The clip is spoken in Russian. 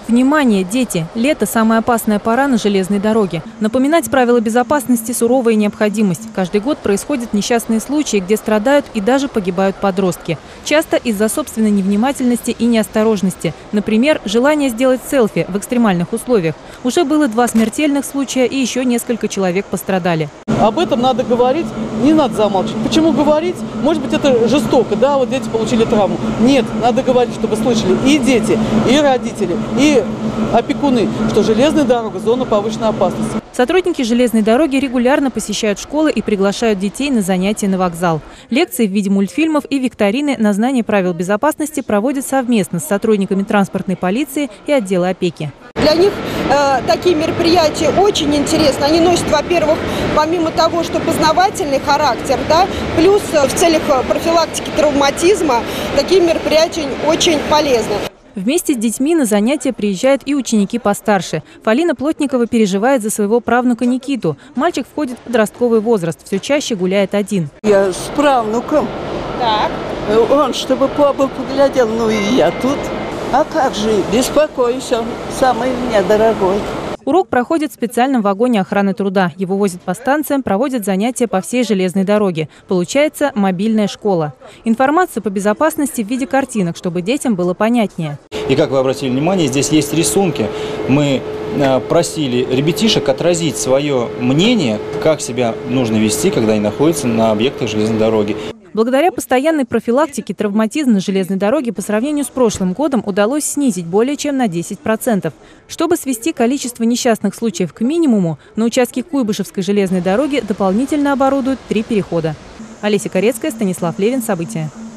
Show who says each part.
Speaker 1: Внимание, дети! Лето – самая опасная пора на железной дороге. Напоминать правила безопасности – суровая необходимость. Каждый год происходят несчастные случаи, где страдают и даже погибают подростки. Часто из-за собственной невнимательности и неосторожности. Например, желание сделать селфи в экстремальных условиях. Уже было 2 смертельных случая и еще несколько человек пострадали.
Speaker 2: Об этом надо говорить, не надо замалчивать. Почему говорить? Может быть, это жестоко, да, вот дети получили травму. Нет, надо говорить, чтобы слышали и дети, и родители, и опекуны, что железная дорога – зона повышенной опасности.
Speaker 1: Сотрудники железной дороги регулярно посещают школы и приглашают детей на занятия на вокзал. Лекции в виде мультфильмов и викторины на знание правил безопасности проводят совместно с сотрудниками транспортной полиции и отдела опеки.
Speaker 3: Для них такие мероприятия очень интересны. Они носят, во-первых, помимо того, что познавательный характер, да, плюс в целях профилактики травматизма такие мероприятия очень полезны.
Speaker 1: Вместе с детьми на занятия приезжают и ученики постарше. Фалина Плотникова переживает за своего правнука Никиту. Мальчик входит в подростковый возраст, все чаще гуляет один.
Speaker 4: Я с правнуком.
Speaker 3: Так.
Speaker 4: Он, чтобы побыл, поглядел, ну и я тут. А как же, беспокойся, он самый мне дорогой.
Speaker 1: Урок проходит в специальном вагоне охраны труда. Его возят по станциям, проводят занятия по всей железной дороге. Получается мобильная школа. Информацию по безопасности в виде картинок, чтобы детям было понятнее.
Speaker 5: И как вы обратили внимание, здесь есть рисунки. Мы просили ребятишек отразить свое мнение, как себя нужно вести, когда они находятся на объектах железной дороги.
Speaker 1: Благодаря постоянной профилактике травматизм на железной дороге по сравнению с прошлым годом удалось снизить более чем на 10%. Чтобы свести количество несчастных случаев к минимуму, на участке Куйбышевской железной дороги дополнительно оборудуют 3 перехода. Олеся Корецкая, Станислав Левин. События.